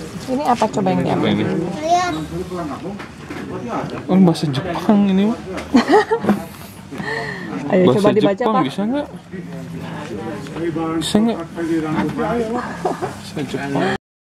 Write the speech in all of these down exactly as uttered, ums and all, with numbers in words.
Ini apa coba yang diambil? Ini? Lihat. Oh, bahasa Jepang ini mah. Ayo Bahasa coba dibaca Jepang Pak. bisa nggak? Bisa nggak? Bahasa Jepang.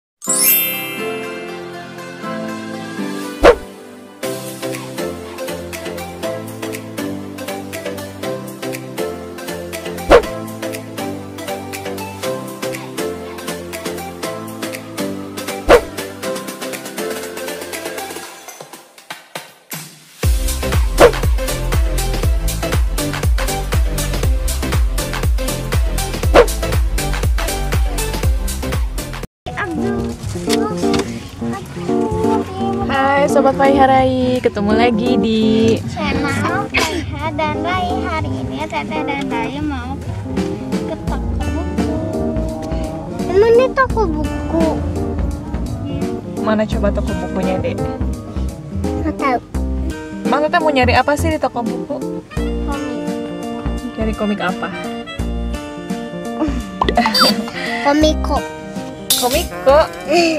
Hai Sobat Paiharai, ketemu lagi di Channel Paiha dan Rai. Hari ini Teteh dan Rai mau ke toko buku. Emang ini toko buku? mana coba toko bukunya, Dek? Nggak tahu. Bang Teteh mau nyari apa sih di toko buku? Komik. Nyari komik apa? Komiko. Komik kok.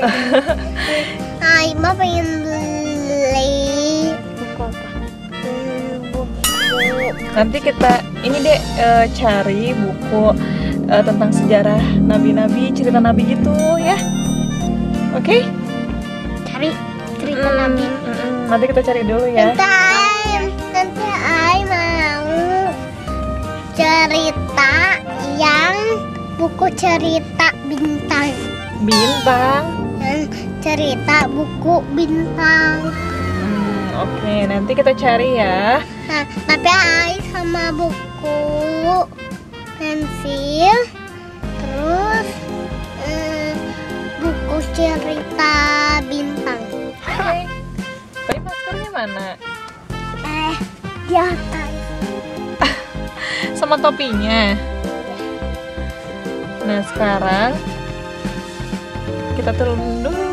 Hai, Ma pengen beli buku apa? Hmm, buku. Nanti kita ini Dek eh, cari buku eh, tentang sejarah nabi-nabi, cerita nabi gitu ya. Oke? Cari cerita Hmm, Nabi. mm, mm. Nanti kita cari dulu ya. Nanti Ai, nanti Ai mau cerita yang buku cerita bintang. Bintang. Yang cerita buku bintang. Hmm, Oke, nanti kita cari ya. Nah, tapi Ai sama buku pensil, terus eh, buku cerita bintang. Oke. Tapi maskernya mana? Eh, di atas. Sama topinya. Nah, sekarang kita turun dulu.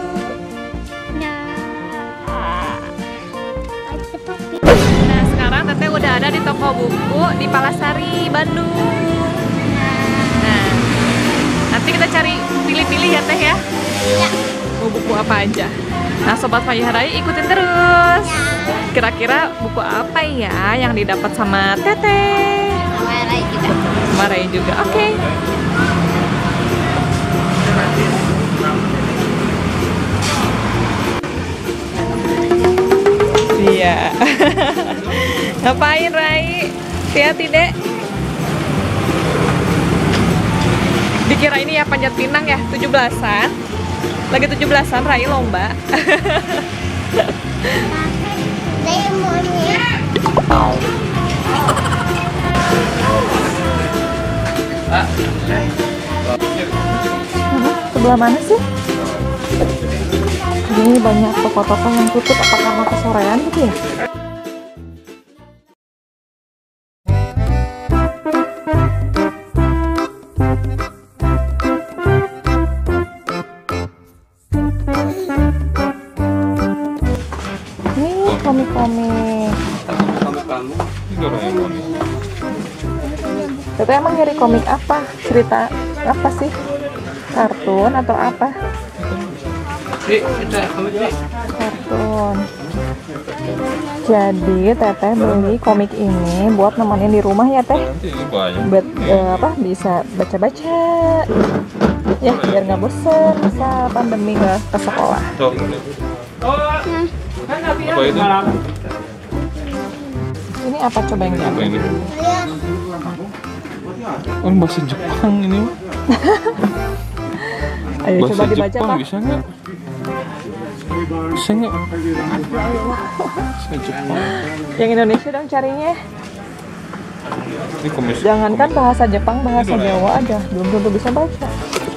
Nah, Ai topi. Nah, sekarang Teteh udah ada di toko buku di Palasari, Bandung. Nah, nanti kita cari pilih-pilih ya Teh ya. Ya. Mau buku apa aja. Nah, Sobat Paiharai ikutin terus. Kira-kira buku apa ya yang didapat sama Teteh? Sama Rai juga. Sama Ray juga. Oke. Iya. Ngapain Rai? Hati-hati Dek. Dikira ini ya panjat pinang ya, tujuh belasan. Lagi tujuh belasan Rai lomba. Lemonnya. Sebelah mana sih? Ini banyak toko-toko yang tutup, apa karena kesorean gitu ya? Ini komik-komik. Kamu ini Doraemon. Teteh emang nyari komik apa? Cerita apa sih? Kartun atau apa? Kartun. Jadi Teteh beli komik ini buat nemenin di rumah ya Teh. Nanti banyak. Buat eh, apa? Bisa baca-baca. Ya biar nggak bosen bisa pandemi ke, ke sekolah. Tuh. Apa itu? Ini apa coba yang Apa diambil? ini? Lihat. Oh, bahasa Jepang ini mah. Ayo Bahasa coba dibaca Jepang Pak. bisa nggak? Bisa nggak? Bahasa Jepang. Yang Indonesia dong carinya. Ini komis. Jangankan bahasa Jepang, bahasa Jawa aja belum tentu bisa baca.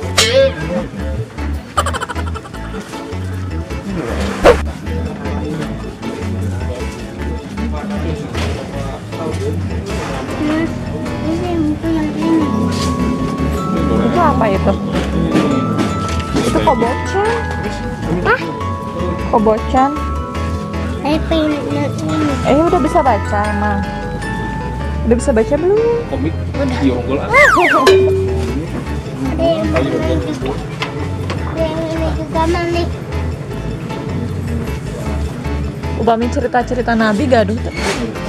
Ini buku yang ini. Itu apa itu? Itu kobocan. Hah? Kobocan. Saya pengen lihat ini. Eh udah bisa baca emang. Udah bisa baca belum? Komik. Udah. Yonggol. Ada yang ini juga. Ada yang ini juga Obama nih. Upami cerita-cerita Nabi gaduh tuh.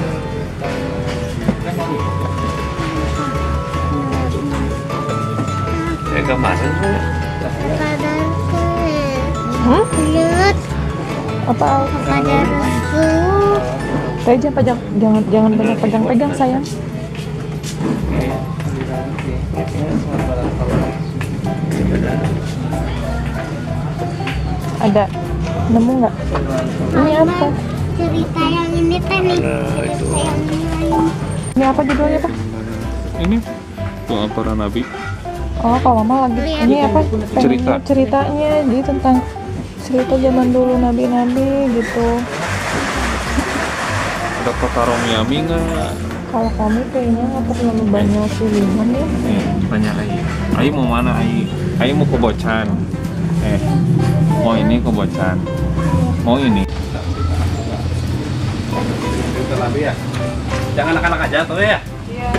Eh, kemarin Kadarku. Hmm? Lihat Apa? kadarku. Saya jangan pegang, jangan jangan banyak pegang-pegang sayang. Ada nemu nggak? Ini apa? Cerita yang ini teh nih. Cerita yang ini. Ini apa judulnya Pak? ini doa para nabi. Oh, kalau mama lagi Lihat. ini apa? Pengen Cerita. ceritanya, jadi tentang cerita zaman dulu nabi-nabi gitu. Ada kota Romiami nggak? Kalau kami kayaknya nggak terlalu banyak pilihan ya. Nih, tanya Ai. Ai mau mana Ai? Ai mau ke Bocan. Eh, mau ini ke Bocan. Mau ini. Nabi ya. Jangan anak-anak aja tuh ya. Iya.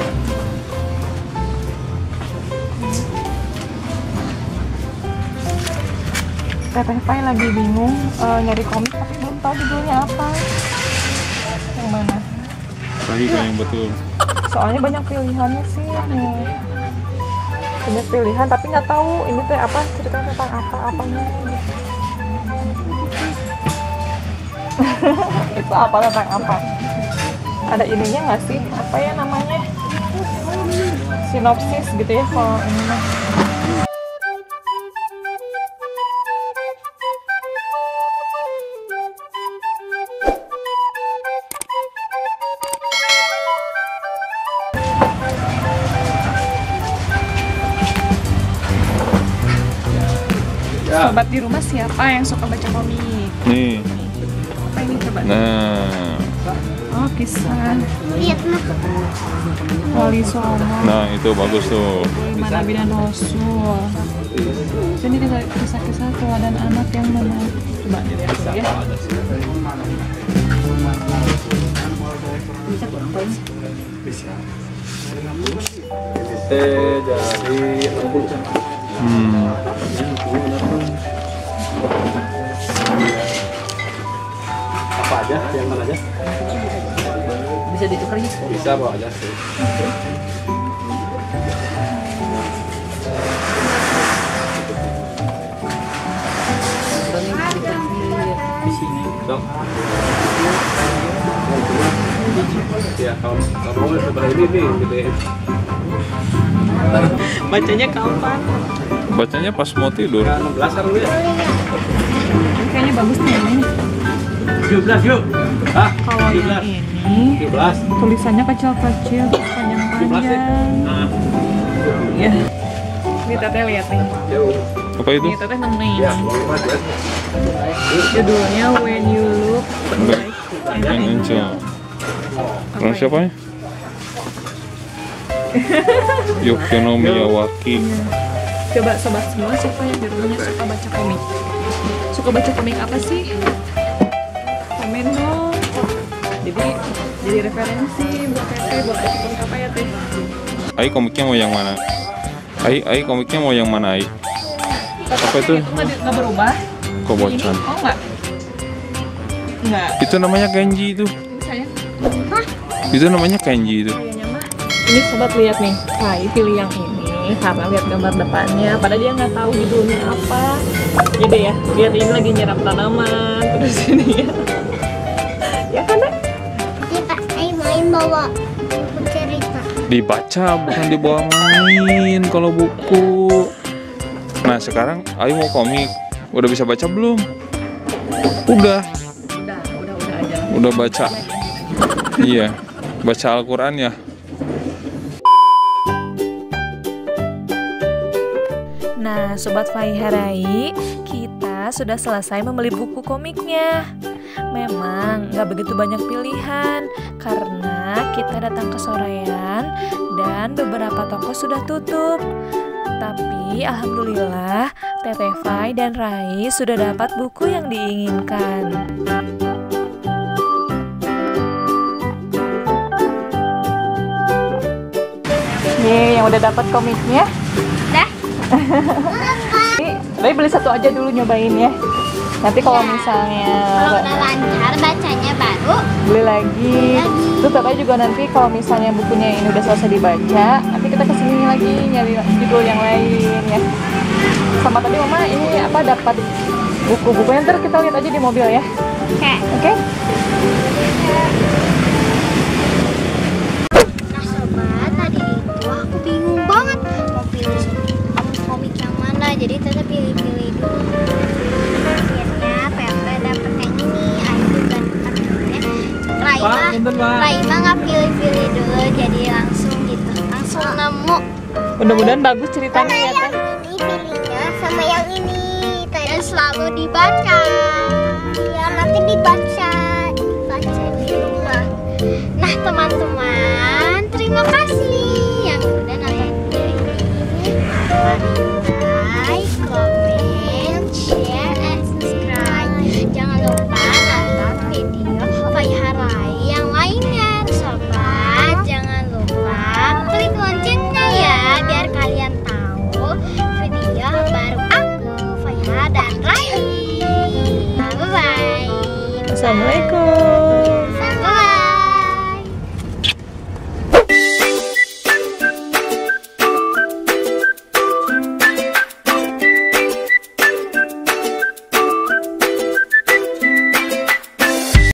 Teteh Pai lagi bingung eh, nyari komik tapi belum tahu judulnya apa. Yang mana? Tadi kan yang betul. Soalnya banyak pilihannya sih. Nih. Banyak pilihan tapi nggak tahu ini teh apa cerita tentang apa apanya. Itu apa tentang apa? Ada ininya nggak sih? Apa ya namanya? Sinopsis gitu ya kalau ini mah. Sobat di rumah siapa yang suka baca komik? Nih. Apa ini coba? Nah. Oh, kisah Lihat mah. Wali Songo, Nah, itu bagus tuh. Lima Nabi dan Rasul. Ini kisah- kisah-kisah teladan anak yang mana? Coba dilihat dulu ya. Eh, jadi Hmm. apa aja, yang mana aja? Bisa ditukar ya? Bisa bawa aja sih. Dok. Ya, kalau kalau mau seperti ini nih, gitu ya. Bacanya kapan? Bacanya pas mau tidur. enam belas kan dulu ya? Ini kayaknya bagus nih ini. tujuh belas yuk. Ah, Kalau tujuh yang belas. ini tujuh belas. tulisannya kecil-kecil, terus tujuh belas ya? panjang-panjang. Nah, Ya. Ini teteh lihat nih. yuk. Apa itu? Ini teteh nemenin. Ya, mau lima ya. Judulnya When You Look Back Like and Angel. Orang Apa siapa ya? Yukino Miyawaki. Coba sobat semua siapa yang di rumahnya suka baca komik? Suka baca komik apa sih? Komen dong. Jadi jadi referensi buat teteh buat baca komik apa ya teh? Ai komiknya mau yang mana? Ai Ai komiknya mau yang mana Ai? Apa itu? Itu nggak di- nggak berubah? Kobocan. Ini? Oh nggak? Nggak. Itu namanya Kenji itu. Ini saya Itu namanya Kenji itu. kayaknya mah. Ini sobat lihat nih. Nah, pilih yang ini karena lihat gambar depannya. Padahal dia nggak tahu judulnya apa. Jadi ya, lihat ini lagi nyiram tanaman terus ini ya. Ya kan Dek? Kita ayo main bawa buku cerita. Dibaca bukan dibawa main kalau buku. Nah sekarang Ayu mau komik. Udah bisa baca belum? Udah. Udah, udah, udah aja. Udah baca. Iya. Baca Al-Quran ya. Nah, Sobat Faiharai, kita sudah selesai membeli buku komiknya. Memang nggak begitu banyak pilihan karena kita datang ke Sorean dan beberapa toko sudah tutup. Tapi alhamdulillah, Teteh Fai dan Rai sudah dapat buku yang diinginkan. Yeay, yang udah dapat komiknya. Dah. Ini Tapi beli satu aja dulu nyobain ya. Nanti kalau misalnya Kalau udah lancar bacanya baru beli lagi. lagi. Terus katanya juga nanti kalau misalnya bukunya ini udah selesai dibaca, nanti kita kesini lagi nyari judul yang lain ya. Sama tadi mama ini apa dapat buku-bukunya, ntar kita lihat aja di mobil ya. Oke. Oke? Nah sobat, tadi itu aku bingung banget mau pilih komik yang mana. Jadi Tete pilih-pilih dulu. Akhirnya Tete dapet yang ini. Ayo juga akhirnya Raima, Pak, punten, Pak. Raima nggak pilih-pilih dulu, jadi langsung gitu, langsung nemu. Mudah-mudahan bagus ceritanya ya Teh. Ini pilihnya sama yang ini. Dan selalu dibaca. Ya nanti dibaca, dibaca di rumah. Nah teman-teman, terima kasih yang udah nonton video ini. Mari like, comment, share, and subscribe. Jangan lupa nonton video Faiharai yang lainnya, sobat. Jangan lupa klik loncengnya ya, biar kalian tahu video baru aku, Faiha dan Rai. Bye bye. Assalamualaikum.